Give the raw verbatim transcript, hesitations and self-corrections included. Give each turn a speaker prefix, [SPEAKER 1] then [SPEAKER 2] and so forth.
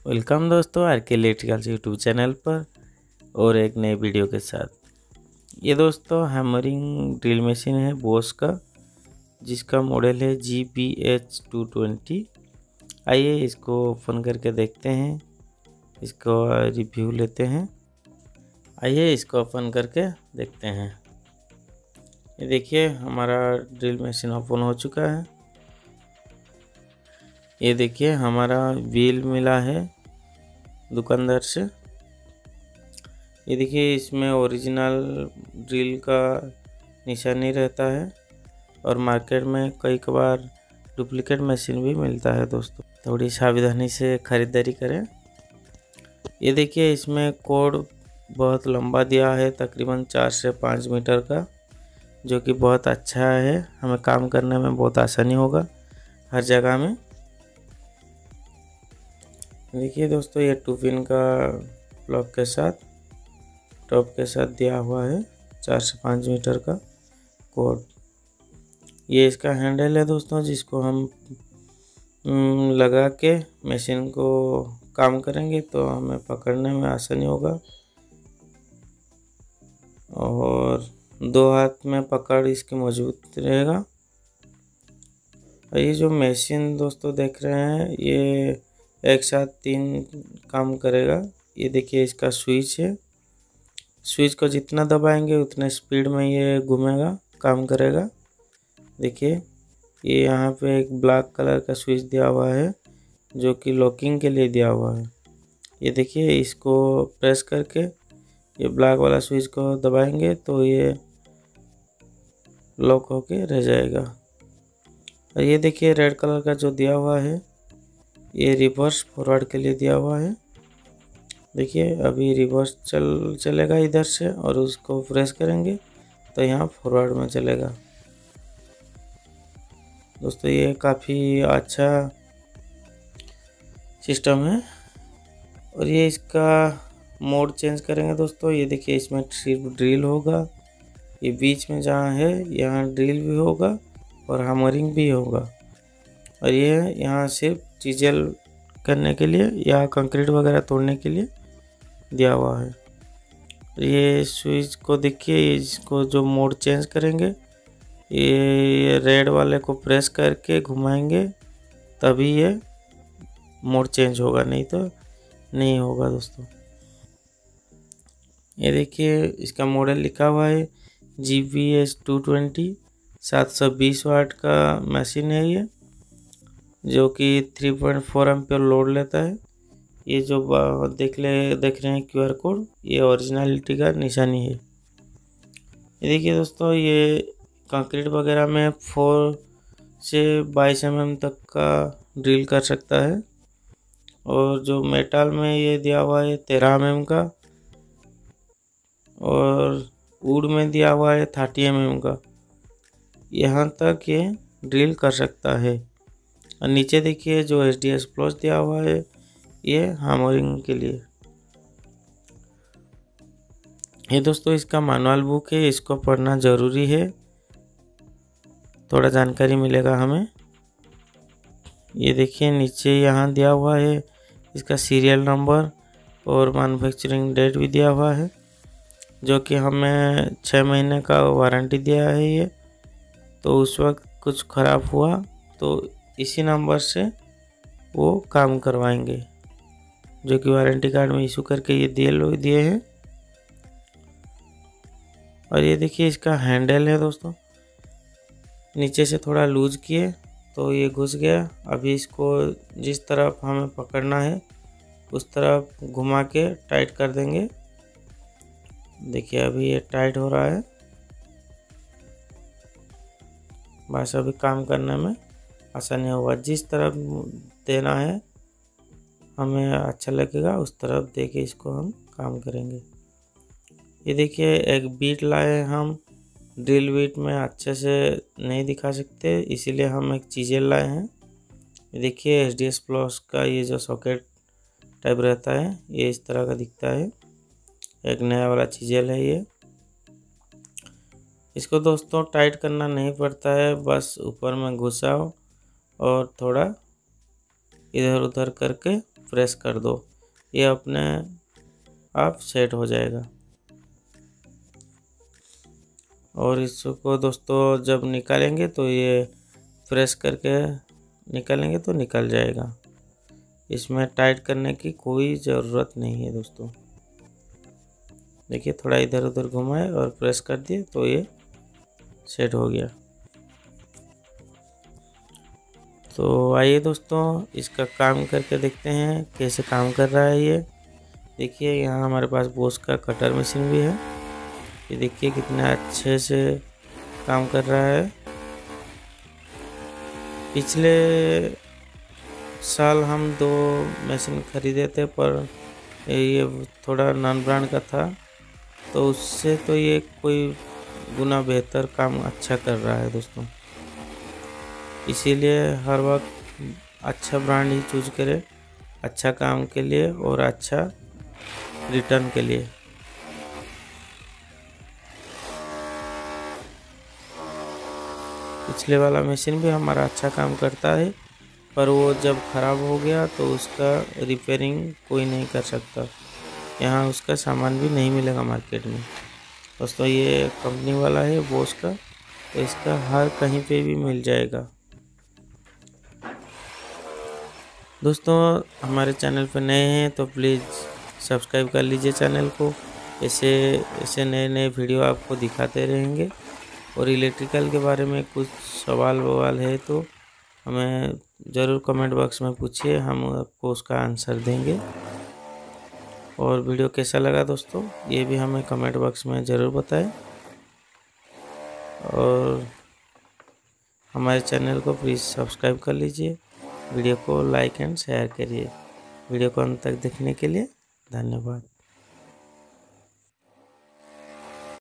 [SPEAKER 1] Welcome दोस्तों are के electricals YouTube channel पर और एक नए वीडियो के साथ। ये दोस्तों हैमरिंग ड्रिल मशीन है बोस का, जिसका मॉडल है G B H two twenty. आइए इसको ओपन करके देखते हैं, इसको रिव्यू लेते हैं। आइए इसको ओपन करके देखते हैं। ये देखिए हमारा ड्रिल मशीन ओपन हो चुका है। ये देखिए हमारा व्हील मिला है दुकानदार से। ये देखिए इसमें ओरिजिनल ड्रिल का निशानी रहता है और मार्केट में कई बार डुप्लीकेट मशीन भी मिलता है दोस्तों, थोड़ी सावधानी से ख़रीदारी करें। ये देखिए इसमें कोड बहुत लंबा दिया है, तकरीबन चार से पाँच मीटर का, जो कि बहुत अच्छा है। हमें काम करने में बहुत आसानी होगा हर जगह में। देखिए दोस्तों ये टू पिन का प्लग के साथ टॉप के साथ दिया हुआ है चार से पाँच मीटर का कोड। ये इसका हैंडल है दोस्तों, जिसको हम लगा के मशीन को काम करेंगे तो हमें पकड़ने में आसानी होगा। और दो हाथ में पकड़ इसकी मजबूत रहेगा। और ये जो मशीन दोस्तों देख रहे हैं ये एक साथ तीन काम करेगा। ये देखिए इसका स्विच है, स्विच को जितना दबाएंगे उतने स्पीड में ये घूमेगा, काम करेगा। देखिए ये यहाँ पे एक ब्लैक कलर का स्विच दिया हुआ है जो कि लॉकिंग के लिए दिया हुआ है। ये देखिए इसको प्रेस करके ये ब्लैक वाला स्विच को दबाएंगे तो ये लॉक होके रह जाएगा। और ये देखिए रेड कलर का जो दिया हुआ है ये रिवर्स फॉरवर्ड के लिए दिया हुआ है। देखिए अभी रिवर्स चल चलेगा इधर से और उसको प्रेस करेंगे तो यहाँ फॉरवर्ड में चलेगा। दोस्तों ये काफ़ी अच्छा सिस्टम है। और ये इसका मोड चेंज करेंगे दोस्तों। ये देखिए इसमें सिर्फ ड्रिल होगा, ये बीच में जहाँ है यहाँ ड्रिल भी होगा और हैमरिंग भी होगा। और ये यहाँ सिर्फ चीजल करने के लिए या कंक्रीट वगैरह तोड़ने के लिए दिया हुआ है। ये स्विच को देखिए, इसको जो मोड चेंज करेंगे ये रेड वाले को प्रेस करके घुमाएंगे तभी ये मोड चेंज होगा, नहीं तो नहीं होगा दोस्तों। ये देखिए इसका मॉडल लिखा हुआ है G B H two twenty. सात सौ बीस वाट का मशीन है ये, जो कि three point four ampere load लेता है। ये जो देख ले देख रहे हैं क्यू आर कोड, ये ओरिजिनलिटी का निशानी है। ये देखिए दोस्तों ये कंक्रीट वगैरह में फोर से बाईस एम एम तक का ड्रिल कर सकता है। और जो मेटल में ये दिया हुआ है तेरह एम एम का, और वुड में दिया हुआ है थर्टी एम एम का। यहाँ तक ये ड्रिल कर सकता है। और नीचे देखिए जो एच डी एस प्लस दिया हुआ है ये हैमरिंग के लिए। ये दोस्तों इसका मैनुअल बुक है, इसको पढ़ना ज़रूरी है, थोड़ा जानकारी मिलेगा हमें। ये देखिए नीचे यहाँ दिया हुआ है इसका सीरियल नंबर और मैन्युफैक्चरिंग डेट भी दिया हुआ है, जो कि हमें छः महीने का वारंटी दिया है। ये तो उस वक्त कुछ ख़राब हुआ तो इसी नंबर से वो काम करवाएंगे, जो कि वारंटी कार्ड में इशू करके ये दिए लोग दिए हैं। और ये देखिए इसका हैंडल है दोस्तों, नीचे से थोड़ा लूज किए तो ये घुस गया। अभी इसको जिस तरफ हमें पकड़ना है उस तरफ घुमा के टाइट कर देंगे। देखिए अभी ये टाइट हो रहा है, बस अभी काम करने में आसानी होगा। जिस तरफ देना है हमें अच्छा लगेगा उस तरफ दे के इसको हम काम करेंगे। ये देखिए एक बीट लाए हम, ड्रिल बीट में अच्छे से नहीं दिखा सकते, इसीलिए हम एक चीज़ें लाए हैं। ये देखिए एच डी एस प्लस का ये जो सॉकेट टाइप रहता है ये इस तरह का दिखता है, एक नया वाला चीज़ेल है ये। इसको दोस्तों टाइट करना नहीं पड़ता है, बस ऊपर में घुसाओ और थोड़ा इधर उधर करके प्रेस कर दो, ये अपने आप सेट हो जाएगा। और इसको दोस्तों जब निकालेंगे तो ये प्रेस करके निकालेंगे तो निकल जाएगा। इसमें टाइट करने की कोई ज़रूरत नहीं है दोस्तों। देखिए थोड़ा इधर उधर घुमाए और प्रेस कर दिए तो ये सेट हो गया। तो आइए दोस्तों इसका काम करके देखते हैं कैसे काम कर रहा है ये। देखिए यहाँ हमारे पास बोस का कटर मशीन भी है। ये देखिए कितना अच्छे से काम कर रहा है। पिछले साल हम दो मशीन खरीदे थे, पर ये थोड़ा नॉन ब्रांड का था, तो उससे तो ये कोई गुना बेहतर काम अच्छा कर रहा है दोस्तों। इसीलिए हर वक्त अच्छा ब्रांड ही चूज करें, अच्छा काम के लिए और अच्छा रिटर्न के लिए। पिछले वाला मशीन भी हमारा अच्छा काम करता है, पर वो जब ख़राब हो गया तो उसका रिपेयरिंग कोई नहीं कर सकता। यहाँ उसका सामान भी नहीं मिलेगा मार्केट में दोस्तों। ये कंपनी वाला है बोस का, तो इसका हर कहीं पे भी मिल जाएगा। दोस्तों हमारे चैनल पर नए हैं तो प्लीज़ सब्सक्राइब कर लीजिए चैनल को। ऐसे ऐसे नए नए वीडियो आपको दिखाते रहेंगे। और इलेक्ट्रिकल के बारे में कुछ सवाल ववाल है तो हमें ज़रूर कमेंट बॉक्स में पूछिए, हम आपको उसका आंसर देंगे। और वीडियो कैसा लगा दोस्तों ये भी हमें कमेंट बॉक्स में ज़रूर बताएं। और हमारे चैनल को प्लीज़ सब्सक्राइब कर लीजिए, वीडियो को लाइक एंड शेयर करिए। वीडियो को अंत तक देखने के लिए धन्यवाद।